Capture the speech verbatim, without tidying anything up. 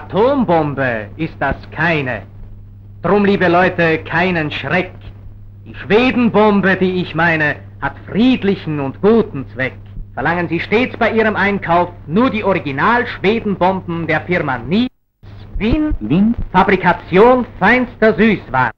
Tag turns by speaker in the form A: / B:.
A: Atombombe ist das keine. Drum, liebe Leute, keinen Schreck. Die Schwedenbombe, die ich meine, hat friedlichen und guten Zweck. Verlangen Sie stets bei Ihrem Einkauf nur die Original-Schwedenbomben der Firma Nies, Wien, Wien, Fabrikation feinster Süßwaren.